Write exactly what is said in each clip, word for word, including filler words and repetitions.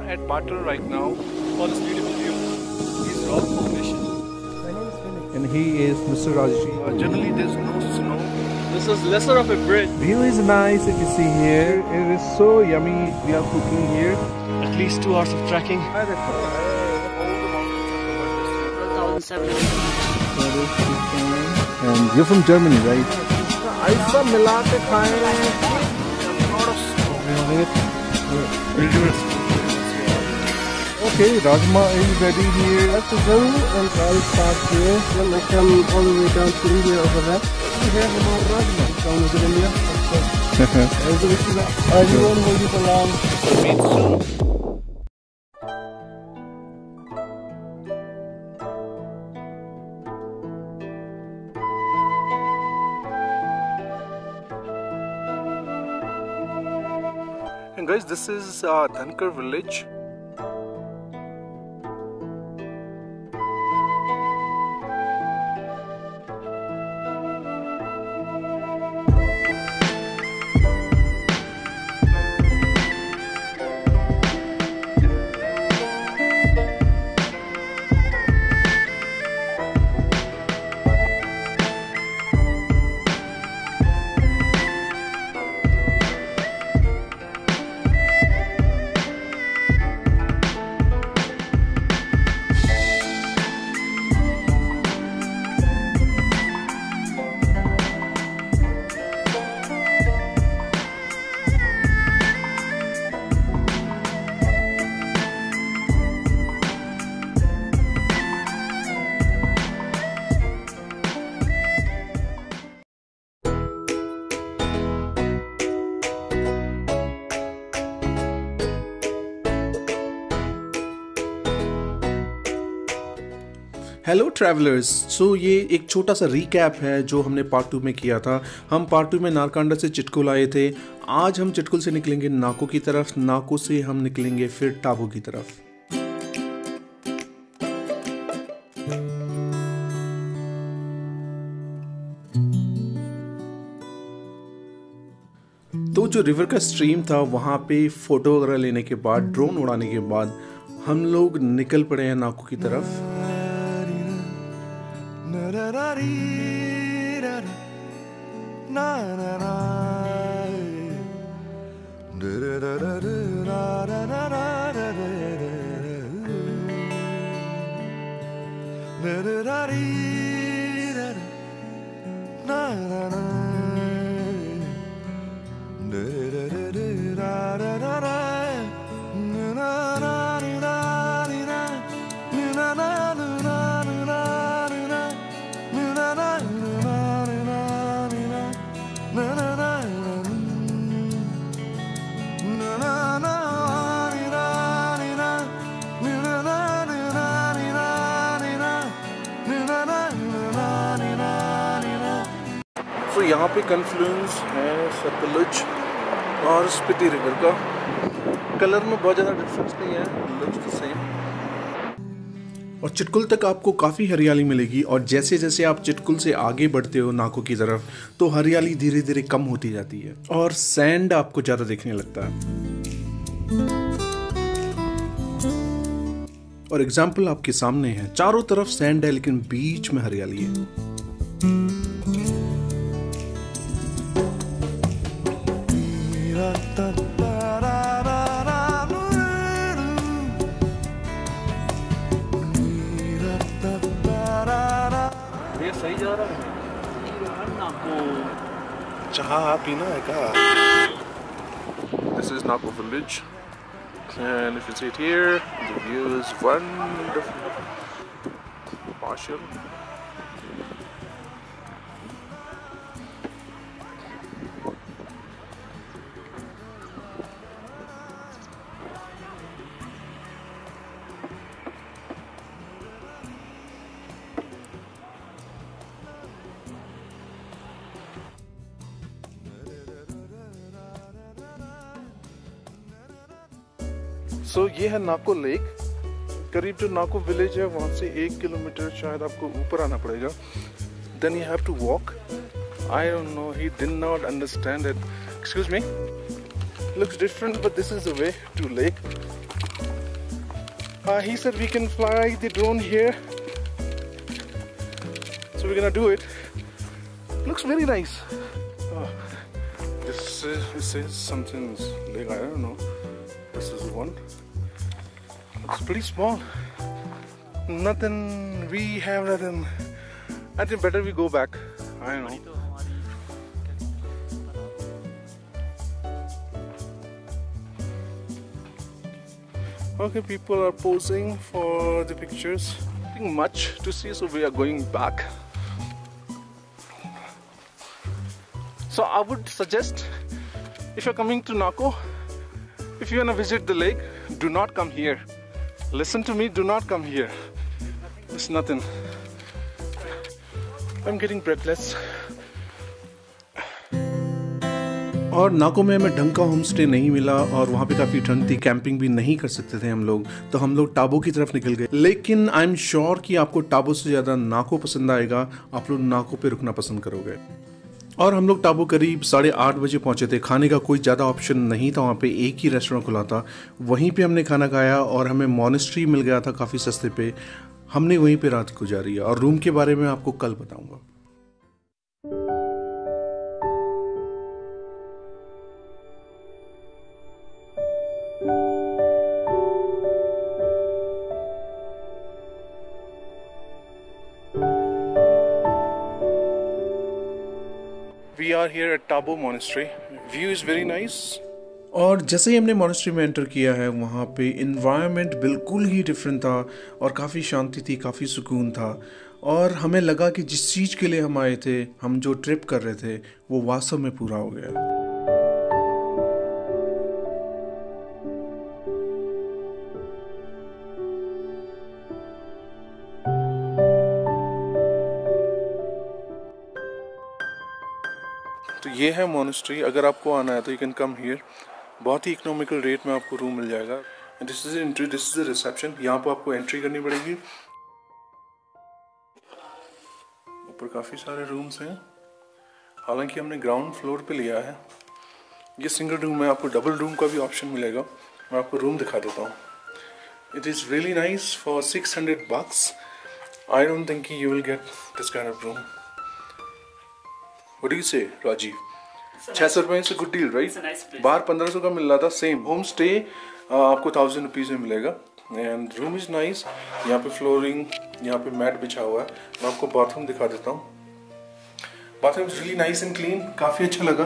at Patal right now for this beautiful view. These rock formations. My name is Felix. And he is Mister Rajesh. Uh, generally, there's no snow. This is lesser of a bridge. View is nice if you see here. It is so yummy. We are cooking here. At least two hours of trekking. Hi, देखो. one thousand seven hundred. And you're from Germany, right? ऐसा मिला के खाए हैं. Okay, Rajma is ready here. That's the zoo and I'll start here. Then I come all the way down to India over there. Here from our Rajma. Down to India. I won't hold you for long. Meet soon. And guys, this is uh, Dhankar village. Hello travellers. So ये एक छोटा सा recap है जो हमने part two में किया था. हम पार्ट टू में नारकंडा से चिटकुल आए थे. आज हम चिटकुल से निकलेंगे नाको की तरफ. नाको से हम निकलेंगे फिर टाबू की तरफ. तो जो रिवर का स्ट्रीम था वहाँ पे फोटो वगैरह लेने के बाद, ड्रोन उड़ाने के बाद हम लोग निकल पड़े हैं नाको की तरफ. तो यहाँ पे कन्फ्लुएंस है सतलुज और स्पीति रिवर का. कलर में बहुत ज़्यादा डिफरेंस नहीं है, लुक्स द सेम. और चिटकुल तक आपको काफ़ी हरियाली मिलेगी. और जैसे जैसे आप चिटकुल से आगे बढ़ते हो नाको की तरफ तो हरियाली धीरे धीरे कम होती जाती है और सैंड आपको ज़्यादा देखने लगता है. और एग्जाम्पल आपके सामने है. चारों तरफ सैंड है लेकिन बीच में हरियाली है. ये सही जा रहा है. चाह पीना है क्या? This is Nako village, and if you see it here, the view is wonderful. Partial. So so, ये है नाको लेक. करीब जो नाको विलेज है वहाँ से एक किलोमीटर शायद आपको ऊपर आना पड़ेगा. Then you have to walk. I don't know, he did not understand it. Excuse me, looks different but this is the way to lake. Uh, he said we can fly the drone here, so we're gonna do it. Looks very nice. Oh, this is this is something's like, I don't know. This is one. Looks pretty small. Nothing. We have nothing. I think better we go back. I don't know. Okay, people are posing for the pictures. Nothing much to see, so we are going back. So I would suggest, if you're coming to Nako, if you want to visit the lake, do not come here. Listen to me, do not come here. It's nothing. I'm getting breathless. और नाको में हमें ढंग का home stay नहीं मिला और वहाँ पे काफ़ी ठंड थी, कैंपिंग भी नहीं कर सकते थे हम लोग, तो हम लोग टाबो की तरफ निकल गए। लेकिन आई एम श्योर कि आपको टाबो से ज़्यादा नाको पसंद आएगा, आप लोग नाको पे रुकना पसंद करोगे। और हम लोग टाबो करीब साढ़े आठ बजे पहुँचे थे। खाने का कोई ज़्यादा ऑप्शन नहीं था, वहाँ पे एक ही रेस्टोरेंट खुला था, वहीं पे हमने खाना खाया और हमें मॉनेस्ट्री मिल गया था काफ़ी सस्ते पे। हमने वहीं पे रात गुजारी है और रूम के बारे में आपको कल बताऊँगा। We are here at Tabo Monastery. View is very nice. और जैसे ही हमने मॉनेस्ट्री में एंटर किया है, वहाँ पे इन्वायरमेंट बिल्कुल ही डिफरेंट था और काफ़ी शांति थी, काफ़ी सुकून था और हमें लगा कि जिस चीज़ के लिए हम आए थे, हम जो ट्रिप कर रहे थे, वो वास्तव में पूरा हो गया। तो ये है मोनेस्ट्री। अगर आपको आना है तो यू कैन कम हियर। बहुत ही इकोनॉमिकल रेट में आपको रूम मिल जाएगा। This is entry, this is the reception. यहाँ पर आपको एंट्री करनी पड़ेगी। ऊपर काफ़ी सारे रूम्स हैं, हालांकि हमने ग्राउंड फ्लोर पे लिया है। ये सिंगल रूम है, आपको डबल रूम का भी ऑप्शन मिलेगा। मैं आपको रूम दिखा देता हूँ। It is really nice for six hundred bucks. I don't think you will get this kind of room. What do you say, Rajiv? छह सौ रुपये से गुड डील, राइट? बाहर पंद्रह सौ का मिल रहा था सेम। होम स्टे आपको थाउजेंड रुपीज़ में मिलेगा एंड रूम इज़ नाइस। यहाँ पे फ्लोरिंग, यहाँ पे मैट बिछा हुआ है। मैं आपको बाथरूम दिखा देता हूँ। Bathroom is really nice and clean, काफ़ी अच्छा लगा।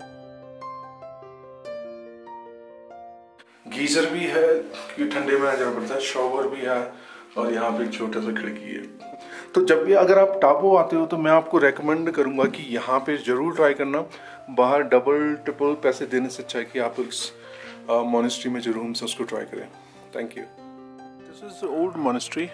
गीजर भी है क्योंकि ठंडे में आ जाना पड़ता है, शॉवर भी है और यहाँ पे एक छोटा सा खिड़की है। तो जब भी अगर आप टाबो आते हो तो मैं आपको रेकमेंड करूंगा कि यहाँ पे ज़रूर ट्राई करना। बाहर डबल ट्रिपल पैसे देने से अच्छा है कि आप इस मोनेस्ट्री में जो रूम्स है उसको ट्राई करें। Thank you. This is the old monastery,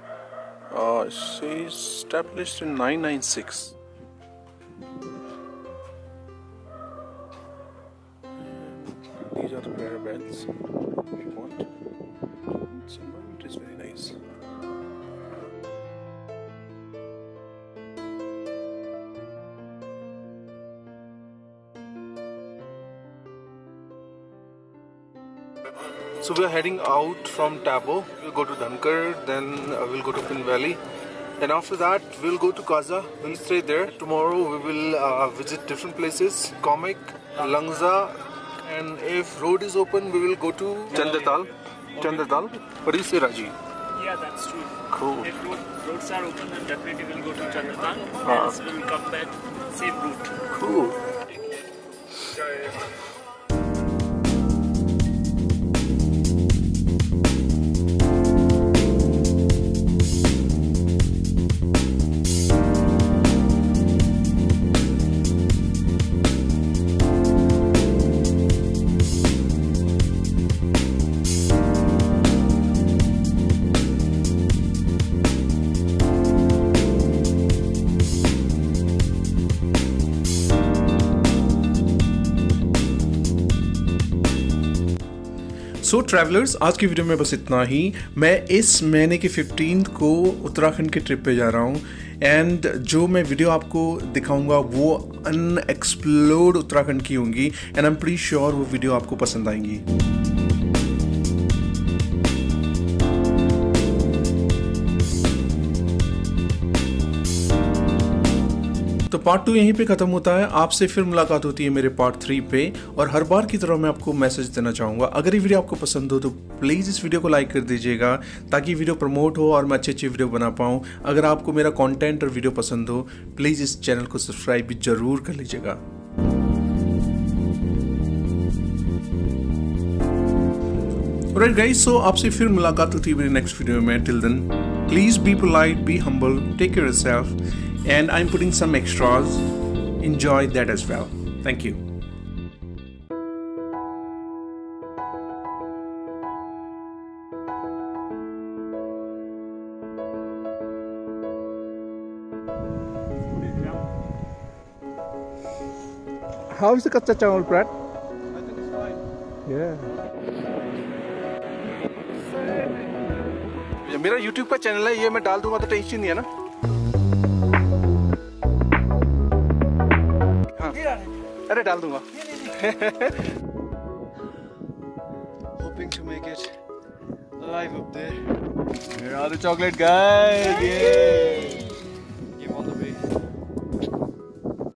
established in nine nine six. These are the prayer beds if you want. It's environment is very nice. So we are heading out from Tabo. We'll go to Dhankar, then uh, we'll go to Pin Valley, and after that we'll go to Kaza. We'll stay there. Tomorrow we will uh, visit different places, Comic, Langza, and if road is open we will go to Chandatal. Chandatal. What do you say, Raji? Yeah, that's true. Cool. If road, roads are open, then definitely we'll go to Chandatal. Ah. Else we'll come back same route. Cool. So travellers, आज की video में बस इतना ही। मैं इस महीने के fifteen को उत्तराखंड के ट्रिप पे जा रहा हूँ एंड जो मैं वीडियो आपको दिखाऊंगा वो अनएक्सप्लोर्ड उत्तराखंड की होंगी and I am pretty sure वो वीडियो आपको पसंद आएंगी। तो पार्ट टू यहीं पे ख़त्म होता है। आपसे फिर मुलाकात होती है मेरे पार्ट थ्री पे। और हर बार की तरह मैं आपको मैसेज देना चाहूँगा, अगर ये वीडियो आपको पसंद हो तो प्लीज़ इस वीडियो को लाइक कर दीजिएगा ताकि वीडियो प्रमोट हो और मैं अच्छी अच्छी वीडियो बना पाऊँ। अगर आपको मेरा कंटेंट और वीडियो पसंद हो प्लीज़ इस चैनल को सब्सक्राइब भी ज़रूर कर लीजिएगा। Alright guys, so आपसे फिर मुलाकात होती है मेरी नेक्स्ट वीडियो में। Till then, please be polite, be humble, take care of yourself, and I'm putting some extras. Enjoy that as well. Thank you. How is the kacha chawal, Brad? I think it's fine. Yeah. मेरा YouTube का channel है, ये मैं डाल दूंगा तो tension नहीं है ना। हाँ, अरे डाल दूंगा। Hoping to make it alive up there. Here are the chocolate guys. Yay!